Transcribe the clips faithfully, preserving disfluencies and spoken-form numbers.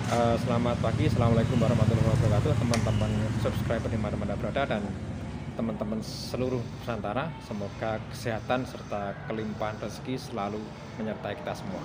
Eh, selamat pagi, assalamualaikum warahmatullahi wabarakatuh, teman-teman subscriber di mana-mana berada dan teman-teman seluruh Nusantara. Semoga kesehatan serta kelimpahan rezeki selalu menyertai kita semua.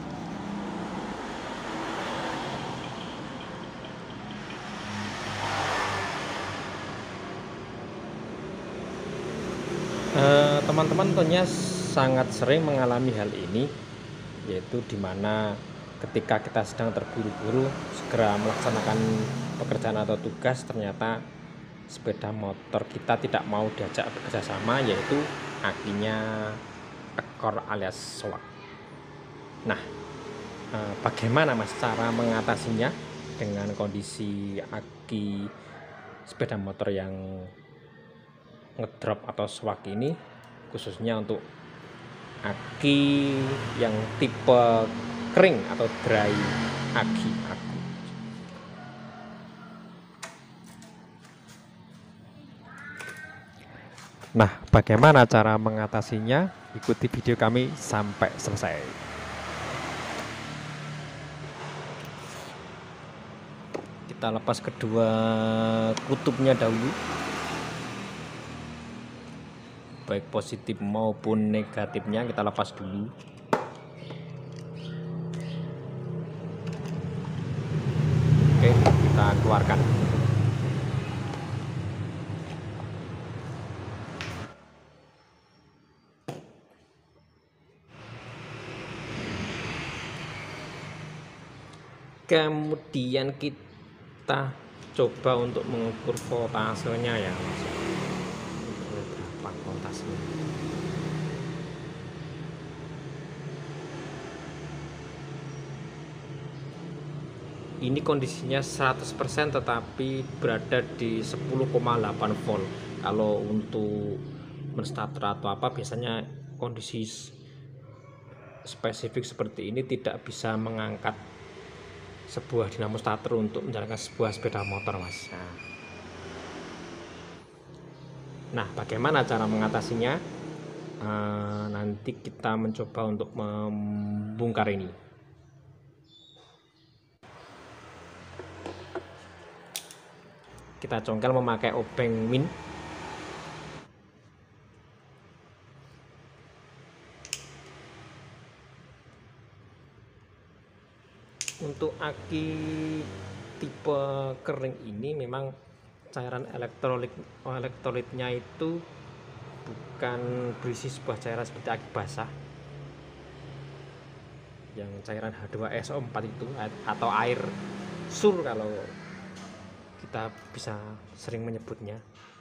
Eh, teman-teman tentunya sangat sering mengalami hal ini, yaitu dimana ketika kita sedang terburu-buru segera melaksanakan pekerjaan atau tugas, ternyata sepeda motor kita tidak mau diajak bekerja sama, yaitu akinya ekor alias soak. Nah, eh, bagaimana Mas cara mengatasinya dengan kondisi aki sepeda motor yang ngedrop atau swak ini, khususnya untuk aki yang tipe kering atau dry aki aku. Nah, bagaimana cara mengatasinya? Ikuti video kami sampai selesai. Kita lepas kedua kutubnya dahulu, baik positif maupun negatifnya kita lepas dulu. Oke, kita keluarkan. Kemudian kita coba untuk mengukur voltasenya ya, berapa voltasenya. Ini kondisinya seratus persen tetapi berada di sepuluh koma delapan volt. Kalau untuk menstarter atau apa, biasanya kondisi spesifik seperti ini tidak bisa mengangkat sebuah dinamo starter untuk menjalankan sebuah sepeda motor, Mas. Nah, nah bagaimana cara mengatasinya? Uh, nanti kita mencoba untuk membongkar ini. Kita congkel memakai obeng min. Untuk aki tipe kering ini memang cairan elektrolit elektrolitnya itu bukan berisi sebuah cairan seperti aki basah yang cairan H dua S O empat itu, atau air sur kalau kita bisa sering menyebutnya.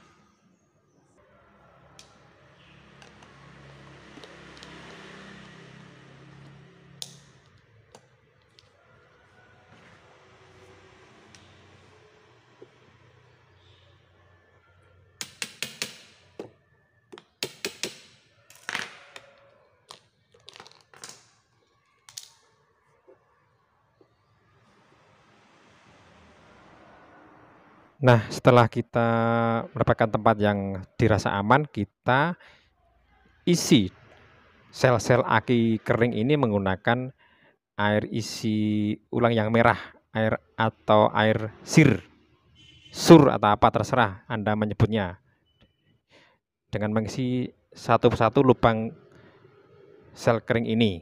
Nah, setelah kita mendapatkan tempat yang dirasa aman, kita isi sel-sel aki kering ini menggunakan air isi ulang yang merah, air atau air sir, sur atau apa terserah Anda menyebutnya, dengan mengisi satu persatu lubang sel kering ini.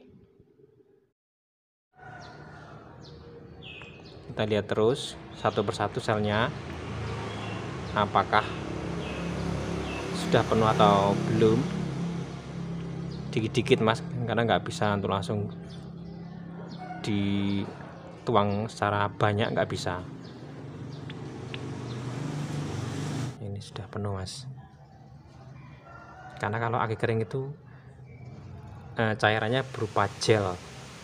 Kita lihat terus satu persatu selnya, apakah sudah penuh atau belum. Dikit-dikit Mas, karena nggak bisa untuk langsung dituang secara banyak, nggak bisa. Ini sudah penuh Mas, karena kalau aki kering itu eh, cairannya berupa gel.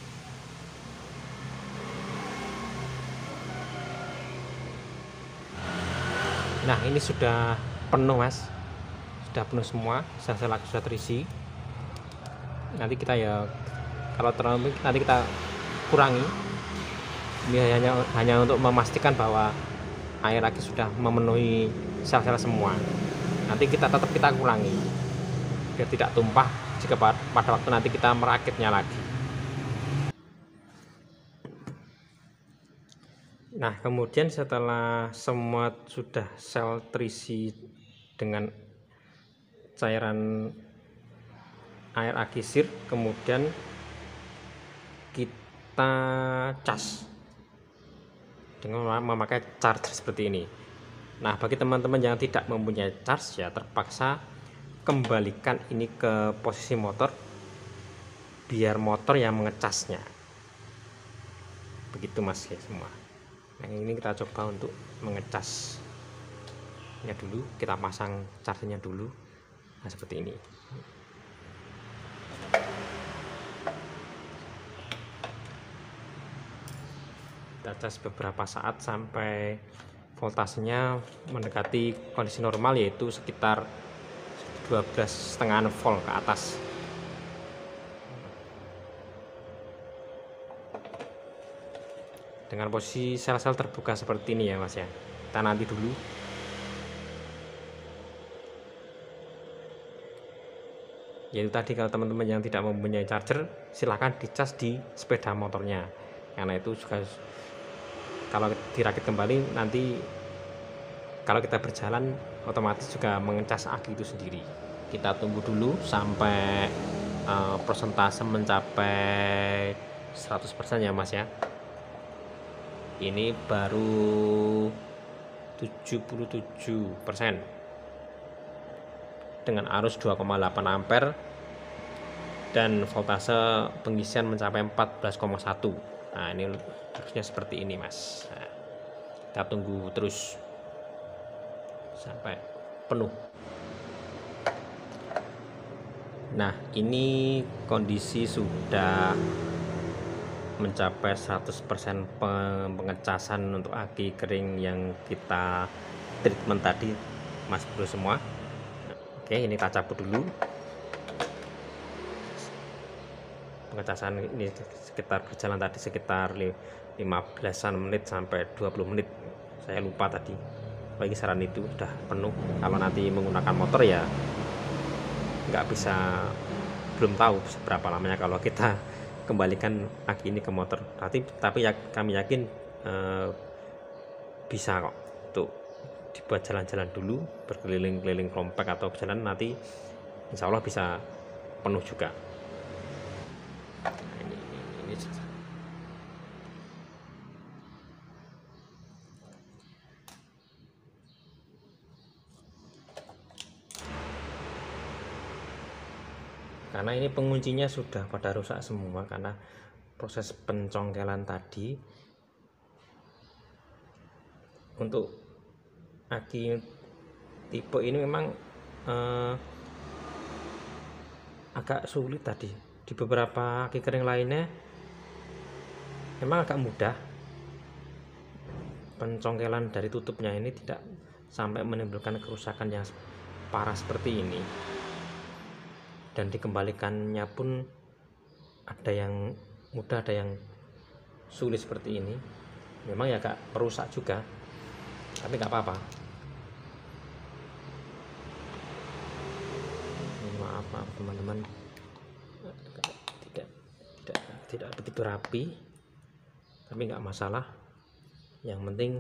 Nah, ini sudah penuh Mas, sudah penuh semua, sel-sel aki sudah terisi. Nanti kita ya, kalau terlalu nanti kita kurangi. Ini hanya hanya untuk memastikan bahwa air aki sudah memenuhi sel-sel semua. Nanti kita tetap kita kurangi biar tidak tumpah jika pada waktu nanti kita merakitnya lagi. Nah, kemudian setelah semua sudah sel terisi dengan cairan air agisir, kemudian kita cas dengan memakai charger seperti ini. Nah, bagi teman-teman yang tidak mempunyai charge, ya terpaksa kembalikan ini ke posisi motor biar motor yang mengecasnya. Begitu mas ya semua. Nah, ini kita coba untuk mengecasnya dulu, kita pasang chargernya dulu. Nah, seperti ini. Kita cas beberapa saat sampai voltasenya mendekati kondisi normal, yaitu sekitar dua belas koma lima volt ke atas. Dengan posisi sel-sel terbuka seperti ini ya mas ya, kita nanti dulu. Yaitu tadi, kalau teman-teman yang tidak mempunyai charger, silahkan dicas di sepeda motornya, karena itu juga kalau dirakit kembali nanti kalau kita berjalan otomatis juga mengecas aki itu sendiri. Kita tunggu dulu sampai uh, persentase mencapai seratus persen ya mas ya. Ini baru tujuh puluh tujuh persen dengan arus dua koma delapan ampere dan voltase pengisian mencapai empat belas koma satu. Nah, ini harusnya seperti ini mas. Nah, kita tunggu terus sampai penuh. Nah, ini kondisi sudah mencapai seratus persen pengecasan untuk aki kering yang kita treatment tadi mas bro semua. Oke, ini kita cabut dulu. Pengecasan ini sekitar berjalan tadi sekitar lima belasan menit sampai dua puluh menit, saya lupa tadi. Bagi saran itu sudah penuh. Kalau nanti menggunakan motor ya nggak bisa, belum tahu seberapa lamanya kalau kita kembalikan aki ini ke motor. Tapi tapi ya kami yakin eh, bisa kok untuk dibuat jalan-jalan dulu, berkeliling-keliling komplek atau berjalan, nanti insya Allah bisa penuh juga. Nah, ini, ini, ini. Karena ini penguncinya sudah pada rusak semua karena proses pencongkelan tadi. Untuk aki tipe ini memang eh, agak sulit tadi. Di beberapa aki kering lainnya memang agak mudah. Pencongkelan dari tutupnya ini tidak sampai menimbulkan kerusakan yang parah seperti ini. Dan dikembalikannya pun ada yang mudah, ada yang sulit seperti ini. Memang ya agak merusak juga, tapi nggak apa-apa. Maaf maaf teman-teman, tidak tidak tidak begitu rapi, tapi nggak masalah. Yang penting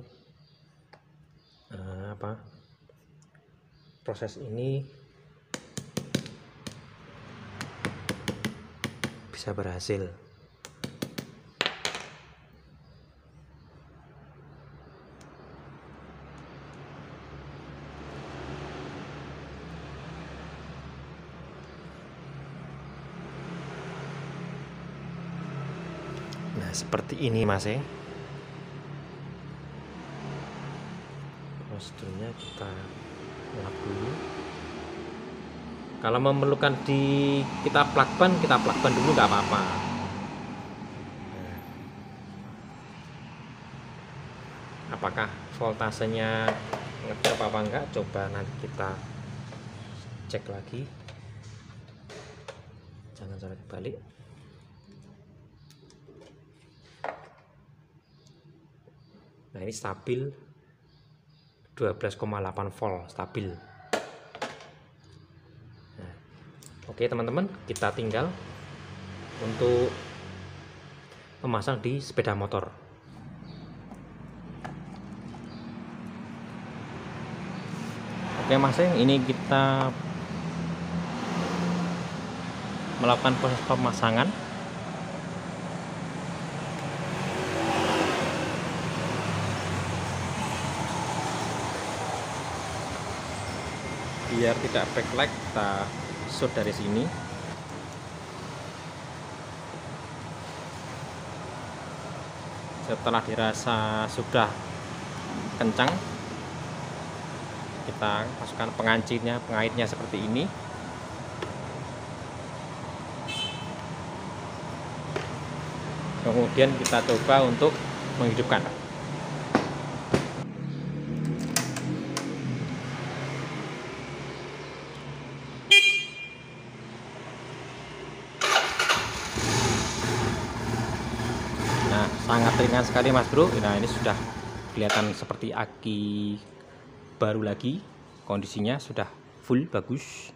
eh, apa proses ini bisa berhasil. Nah, seperti ini mas ya. Prosedurnya kita lap dulu. Kalau memerlukan di kita plug ban, kita plug ban dulu nggak apa-apa. Nah, apakah voltasenya ngecek apa enggak? Coba nanti kita cek lagi. Jangan sampai balik. Nah, ini stabil dua belas koma delapan volt, stabil. Nah, oke teman-teman, kita tinggal untuk memasang di sepeda motor. Oke Mas, ini kita melakukan proses pemasangan. Biar tidak backlight, kita shoot dari sini. Setelah dirasa sudah kencang, kita masukkan pengancinya, pengaitnya seperti ini. Kemudian kita coba untuk menghidupkan. Nah, sangat ringan sekali Mas Bro. Nah, ini sudah kelihatan seperti aki baru lagi. Kondisinya sudah full bagus.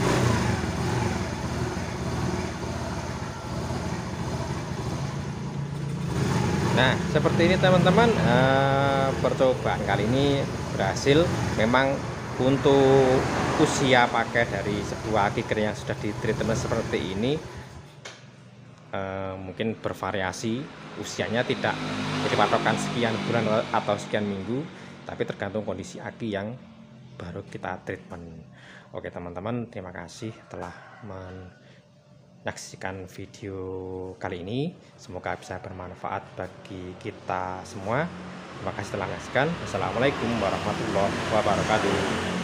Nah, seperti ini teman-teman, eh, percobaan kali ini berhasil. Memang untuk usia pakai dari sebuah aki kering yang sudah di treatment seperti ini eh, mungkin bervariasi. Usianya tidak jadi patokan sekian bulan atau sekian minggu, tapi tergantung kondisi aki yang baru kita treatment. Oke teman-teman, terima kasih telah menyaksikan video kali ini. Semoga bisa bermanfaat bagi kita semua. Terima kasih telah menyaksikan. Wassalamualaikum warahmatullahi wabarakatuh.